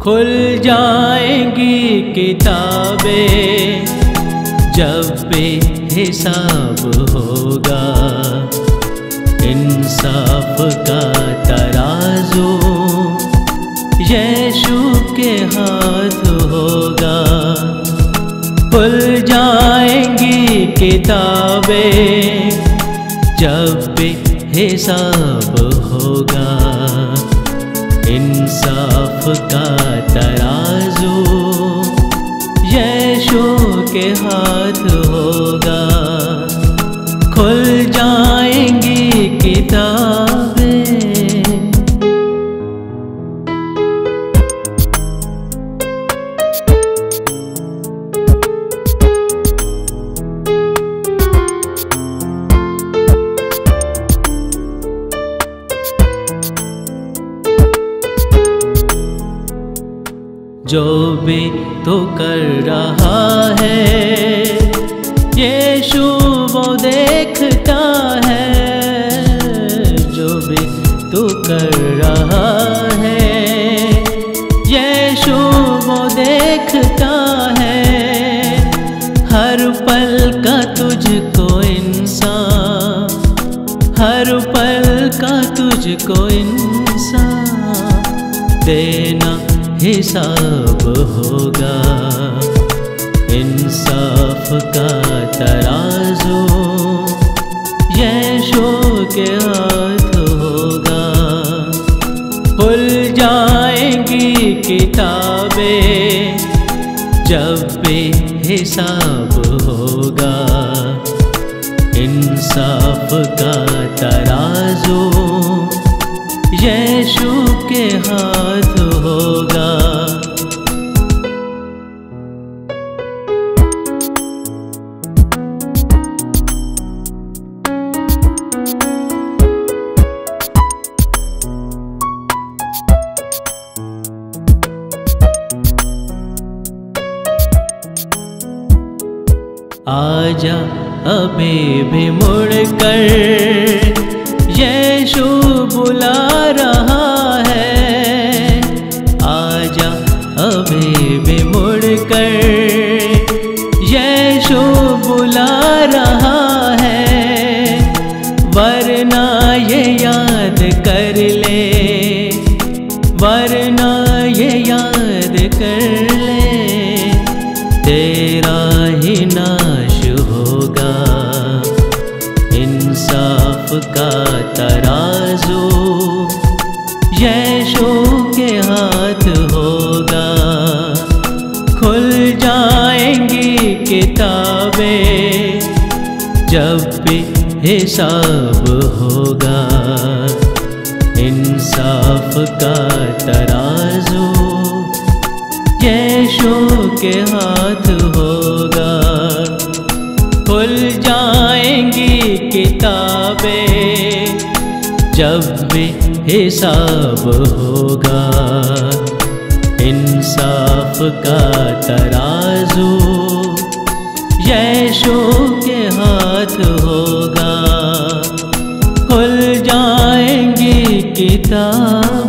खुल जाएंगी किताबें जब बेहिसाब होगा। इंसाफ का तराजू यीशु के हाथ होगा। खुल जाएंगी किताबें जब बेहिसाब होगा। इंसाफ का तराजू यीशु के हाथ होगा। खुल जाएंगी किताबें। जो भी तो कर रहा है यीशु वो देखता है। जो भी तो कर रहा है यीशु वो देखता है। हर पल का तुझको इंसान, हर पल का तुझको इंसान देना हिसाब होगा। इंसाफ का तराजू यीशु के हाथ होगा। खुल जाएंगी किताबें जब बेहिसाब होगा। इंसाफ का तराजू यीशु के हाथ होगा। आजा अभी भी मुड़कर यीशु बुला रहा है। आजा अभी भी मुड़कर यीशु बुला रहा है। वरना ये याद कर ले, वरना ये याद कर ले तेरा ही नाश होगा। इंसाफ का तराजू यीशु के हाथ होगा। खुल जाएंगी किताबें जब भी हिसाब होगा। इंसाफ का तराजू यीशु के हाथ होगा। खुल जाएंगी किताबें जब भी हिसाब होगा। इंसाफ का तराजू यीशु के हाथ होगा। खुल जाएंगी किताबें।